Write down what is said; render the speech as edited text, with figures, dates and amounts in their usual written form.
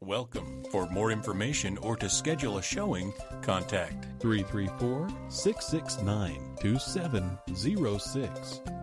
welcome. For more information or to schedule a showing, contact 334-669-2706.